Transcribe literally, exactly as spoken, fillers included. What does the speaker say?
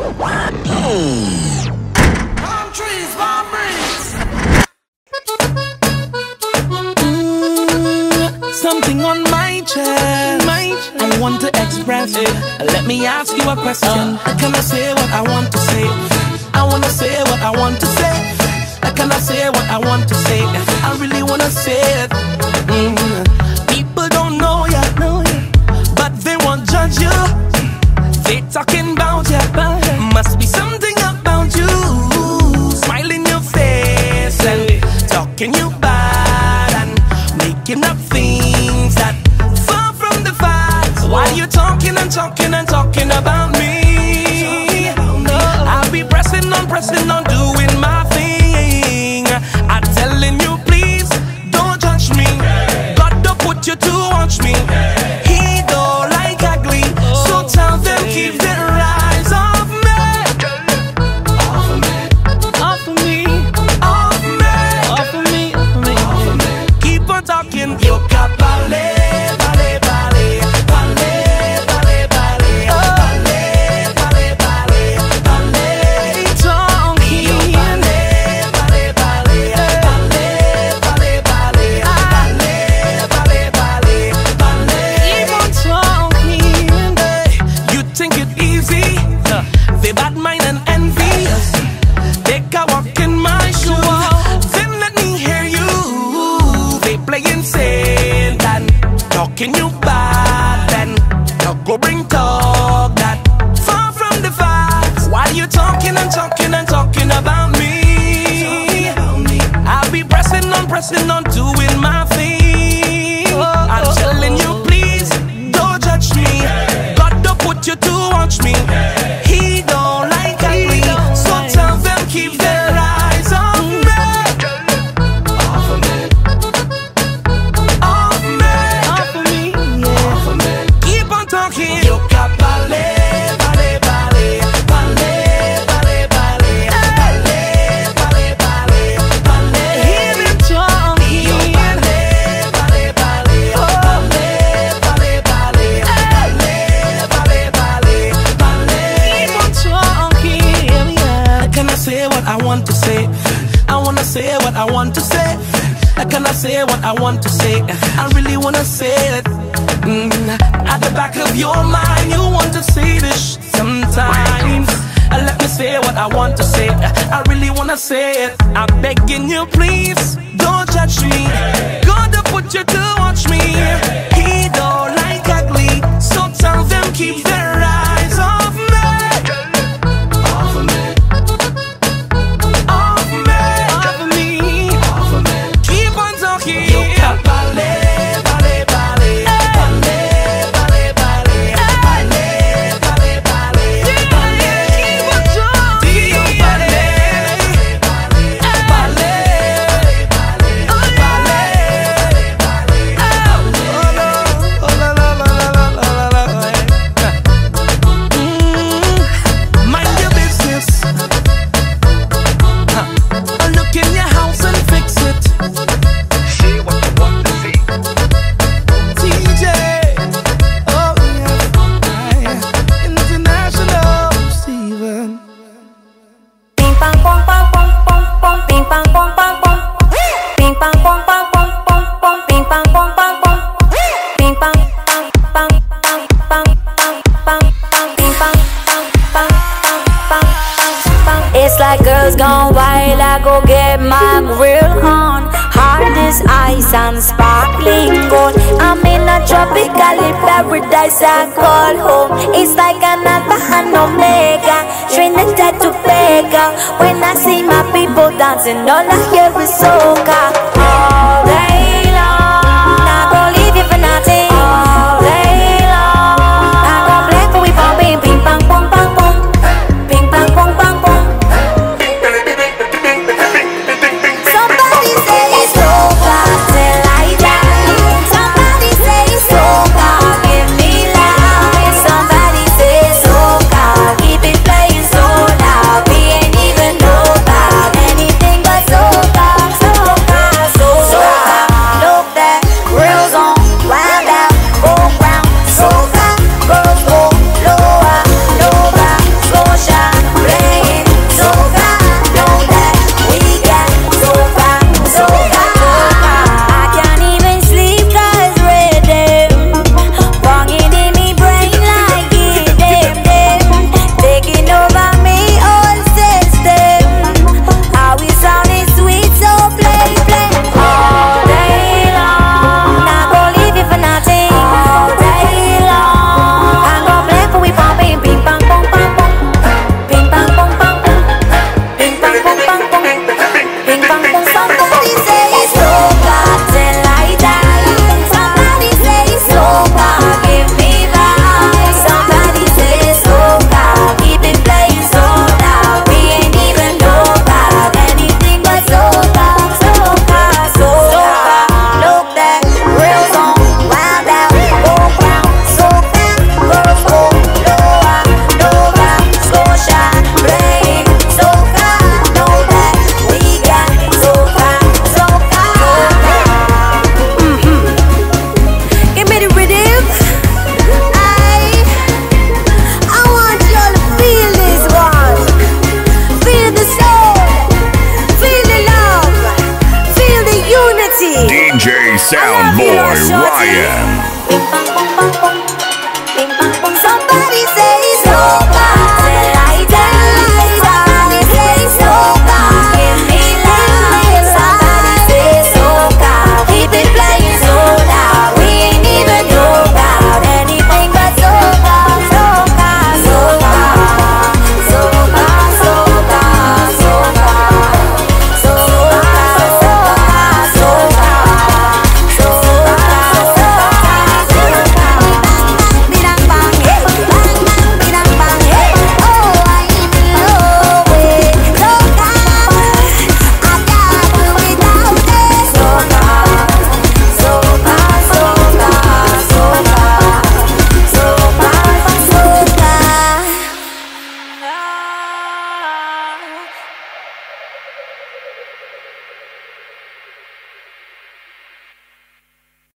Palm trees, palm breeze. Something on my chest, my chest. I want to express it. Let me ask you a question. Uh, can I say what I want to say? I wanna say what I want to say. Can I say what I want to say? I really wanna say it. Mm. People don't know ya, but they won't judge you. They talking about ya. Must be something about you. Smile in your face and talking you bad and making up things that far from the facts. Why you talking and talking and talking about me? I'll be pressing on, pressing on, doing my thing. I'm telling you, please don't judge me. God don't put you to watch me. He don't like ugly, so tell them keep their eyes off me. Off of me, off of me, off me, off of me, off of me, off of me. Keep on talking, yo capale, vale, vale, vale, vale, vale, vale, vale, vale, vale. Talking, yo vale, vale, vale, vale, vale, vale, vale, vale, vale. Keep on talking. You think it easy? They bad mind and envy. Take a walk in my shoes. Then let me hear you. They playing Satan, talking you bad, and now go bring talk that far from the facts. Why you talking and talking and talking about me? I'll be pressing on, pressing on, doing my thing. I'm telling you, please don't judge me. God don't put you to watch me. He don't like ugly, so tell them keep their eyes on me. Off of me, off me, off of me, off of me. Keep on talking. Yo capale, vale, vale, vale, vale, vale, vale, vale, vale, vale. Hear him talking. Yo vale, vale, vale, vale, vale, vale, vale, vale, vale. Keep on talking. Can I say what I want to say? I wanna say what I want to say. Can I say what I want to say? I really wanna say it. Mm. At the back of your mind, you want to say this sometimes. Uh, Let me say what I want to say. I really wanna say it. I'm begging you, please don't judge me. God to put you to watch me. He don't like ugly, so tell them keep their eyes off me. Off of me, off me, off of me, off of me. Keep on talking. Yo capale, vale, vale, vale, vale, vale, vale, vale, vale, vale. Keep on talking. Yo vale, vale, vale, vale, vale, vale. Oh no, oh la la la la la la la. Mm. Mind your business. Huh. Look in your house and fix it. See what you want to see. T J, oh yeah, International Steven. Ping pong pong pong pong pong pong, ping pong pong pong pong, ping pong pong pong pong pong pong, ping pong pong pong pong, ping pong pong pong pong pong pong pong, ping pong pong pong pong pong pong. It's like girls gone wild. I go get my grill on. Hard as ice and sparkling gold. I'm in a tropical paradise I call home. It's like an alpha and omega, Trinidad to Vega. When I see my people dancing, all I hear is soca. Oh.